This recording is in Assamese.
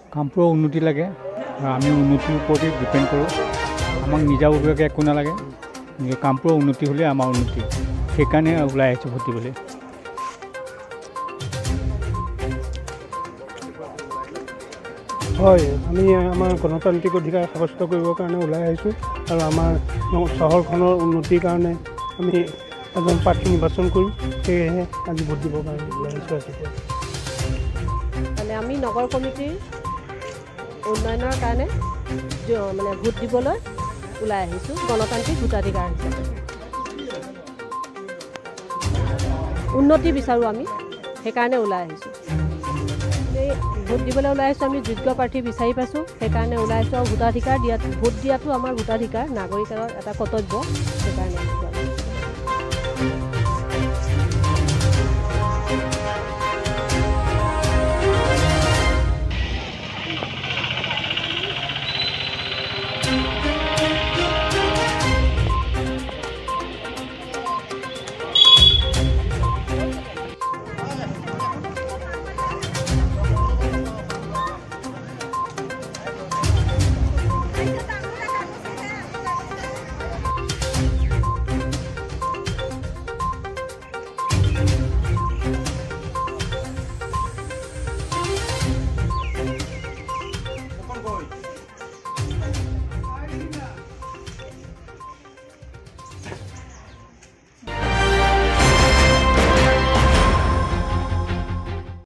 কামপুৰৰ উন্নতি লাগে আৰু আমি উন্নতিৰ ওপৰতে ডিপেণ্ড কৰোঁ। আমাক নিজাববীয়াকৈ একো নালাগে, কামপুৰৰ উন্নতি হ'লে আমাৰ উন্নতি। সেইকাৰণে ওলাই আহিছোঁ ভোট দিবলৈ। হয়, আমি আমাৰ গণতান্ত্ৰিক অধিকাৰ সাব্যস্ত কৰিবৰ কাৰণে ওলাই আহিছোঁ আৰু আমাৰ চহৰখনৰ উন্নতিৰ কাৰণে আমি এজন প্ৰাৰ্থী নিৰ্বাচন কৰিম। সেয়েহে আজি ভোট দিবৰ কাৰণে ওলাই আহিছোঁ ৰাতিপুৱা। মানে আমি নগৰ কমিটিৰ উন্নয়নৰ কাৰণে মানে ভোট দিবলৈ ওলাই আহিছোঁ গণতান্ত্ৰিক ভোটাধিকাৰ হিচাপে। উন্নতি বিচাৰোঁ আমি, সেইকাৰণে ওলাই আহিছোঁ। এই ভোট দিবলৈ ওলাই আহিছোঁ, আমি যোগ্য প্ৰাৰ্থী বিচাৰি পাইছোঁ, সেইকাৰণে ওলাই আহিছোঁ। আৰু ভোটাধিকাৰ ভোট দিয়াটো আমাৰ ভোটাধিকাৰ, নাগৰিকৰ এটা কৰ্তব্য, সেইকাৰণে